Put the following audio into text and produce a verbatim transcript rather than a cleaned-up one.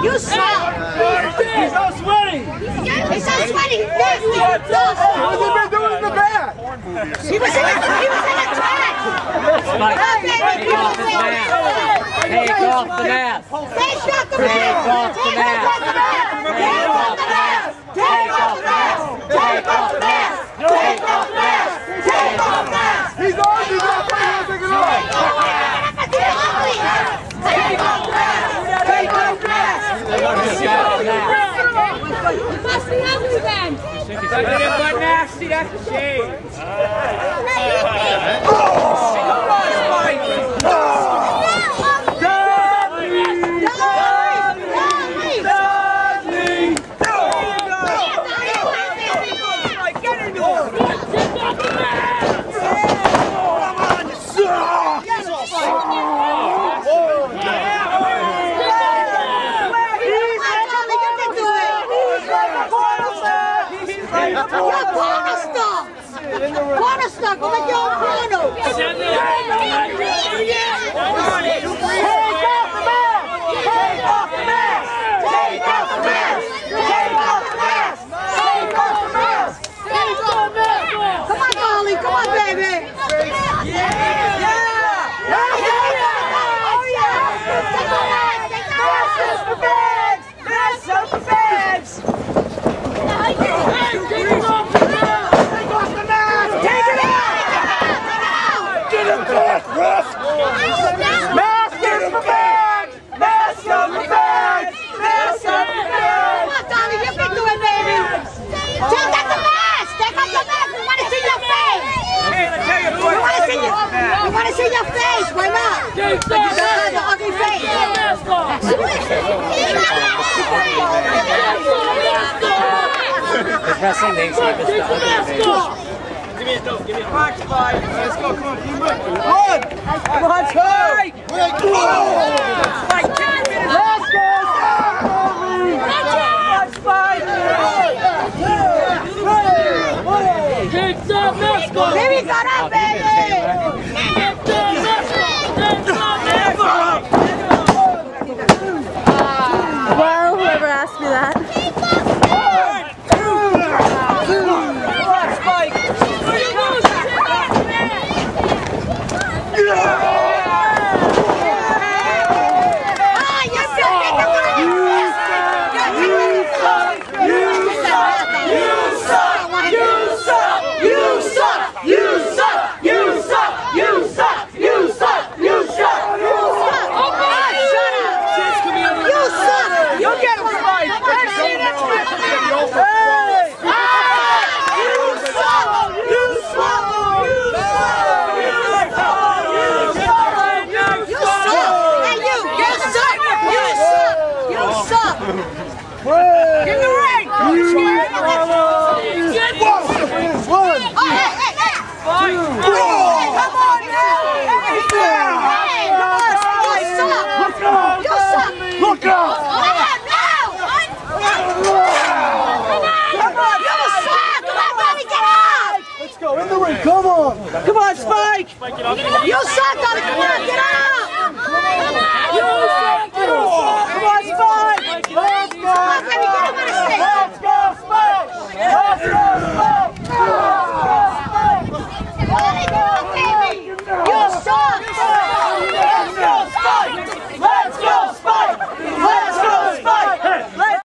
You suck! He's so sweaty! He's so sweaty! He's nasty! What's he been doing in the back? He was in the, he was in the track! Spike, take off his mask! Take off the mask! Take off the Take mask! off the mask! Take off the mask! Take off the mask! Take off the mask! Take off the mask! Take off the mask! He's on! He's on! Take it off! Take off the mask! Take off the mask! Take off the mask! You must be ugly then! But nasty, that's a shame! You're corner stuck! Corner stuck! Go make your own corner! Take off the mask! Take off the mask! Take off the mask! Take off the mask! Take off the mask! Take off the mask! Come on, Dolly! Come on, baby! Yeah! Yeah! Oh, yeah! Take off the mask! Take off the mask! Mask up the bags! Mask is for bags! Mask is for bags! Mask is for bags! Come on, Dolly, you can do it, baby! Take off the mask! Take off the mask! We want to see your face! Hey, let's tell you We want to see your, we want to see your face! Why not? You don't have the ugly face! The wrestling name's like this. Give me a dope, give me a box fight. Let's go, come on, team up. One! Come on, Spike! Spike, ten minutes. Let's go! Spike! Take the mask off! Baby, got up, baby! Take the mask off! Take the mask off! Well, whoever asked me that. Get in the ring! Get in the ring!